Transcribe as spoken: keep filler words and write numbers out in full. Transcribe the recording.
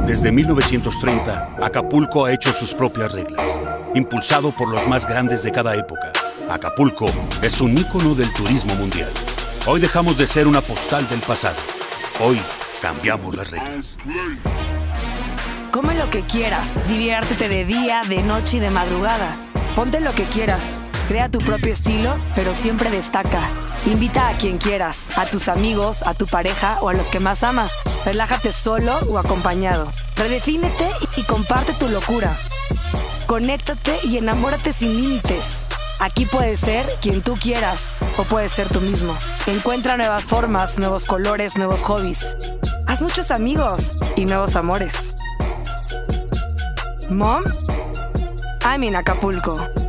Desde mil novecientos treinta, Acapulco ha hecho sus propias reglas, impulsado por los más grandes de cada época. Acapulco es un ícono del turismo mundial. Hoy dejamos de ser una postal del pasado. Hoy cambiamos las reglas. Come lo que quieras, diviértete de día, de noche y de madrugada. Ponte lo que quieras, crea tu propio estilo, pero siempre destaca. Invita a quien quieras, a tus amigos, a tu pareja o a los que más amas. Relájate solo o acompañado. Redefínete y comparte tu locura. Conéctate y enamórate sin límites. Aquí puedes ser quien tú quieras o puedes ser tú mismo. Encuentra nuevas formas, nuevos colores, nuevos hobbies. Haz muchos amigos y nuevos amores. Mom, I'm in Acapulco.